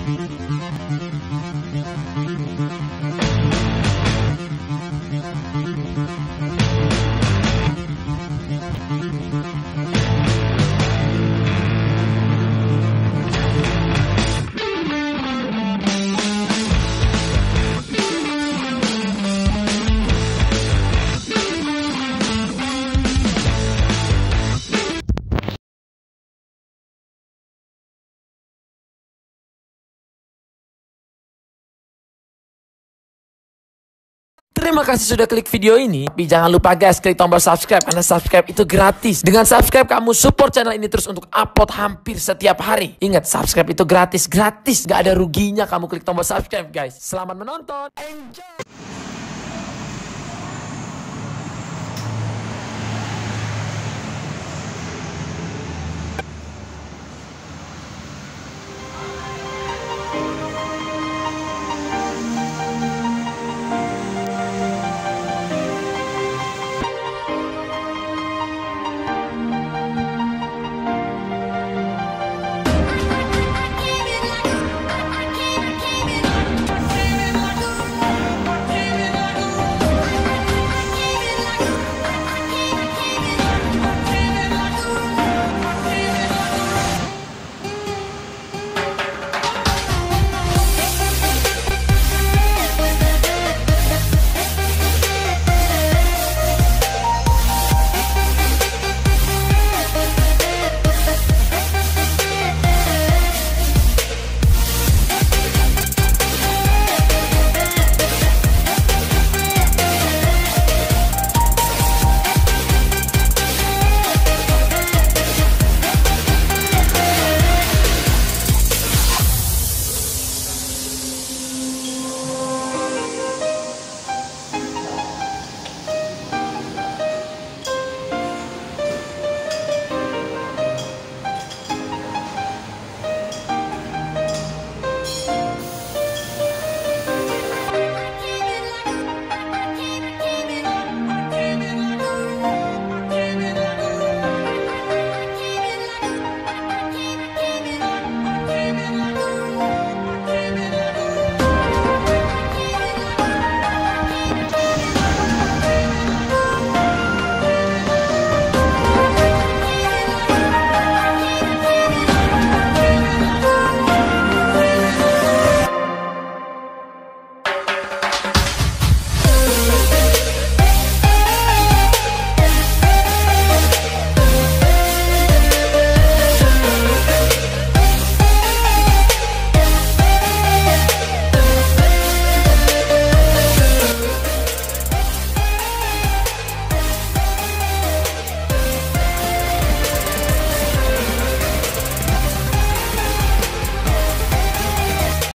Terima kasih sudah klik video ini. Tapi jangan lupa guys, klik tombol subscribe. Karena subscribe itu gratis. Dengan subscribe kamu support channel ini terus untuk upload hampir setiap hari. Ingat, subscribe itu gratis. Gratis. Gak ada ruginya kamu klik tombol subscribe guys. Selamat menonton. Enjoy.